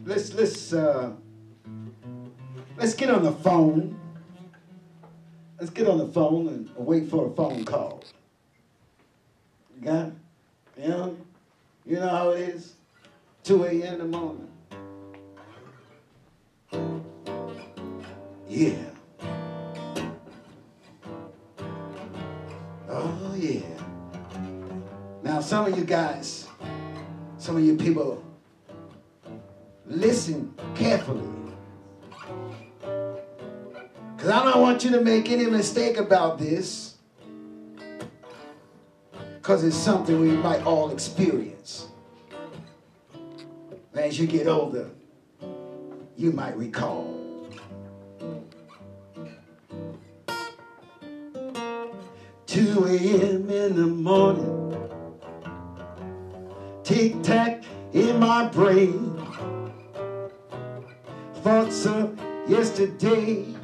let's get on the phone. Let's get on the phone and wait for a phone call. You got it? You know how it is? 2 a.m. in the morning. Yeah. Oh, yeah. Now, some of you guys, some of you people, listen carefully. Because I don't want you to make any mistake about this. Because it's something we might all experience. As you get older, you might recall. "2 a.m. in the morning, tic-tac in my brain, thoughts of yesterdays,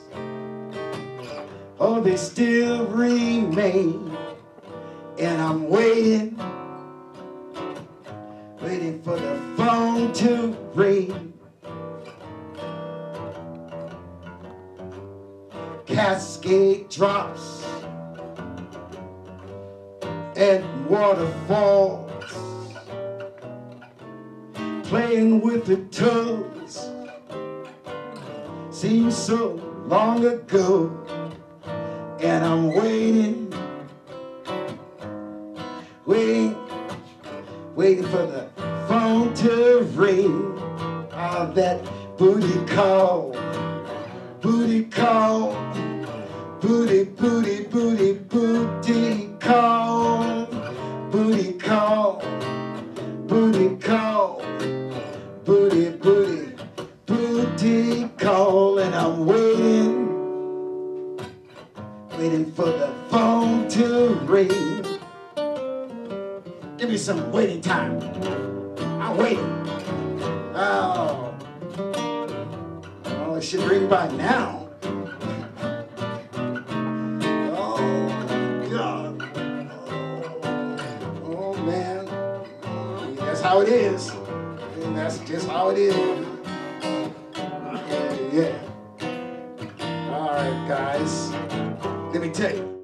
oh, they still remain, and I'm waiting for the phone to ring. Cascade drops and waterfalls, playing with the toes, seems so long ago, and I'm waiting for the phone to ring. Oh, that booty call, booty call, booty, booty, booty, booty call, booty call, booty call, booty, booty, booty call, and I'm waiting for the phone to ring. Give me some waiting time. I'm waiting. Oh, it should ring by now. Oh, God. Oh, man. That's how it is. And that's just how it is. Yeah. All right, guys. Let me tell you.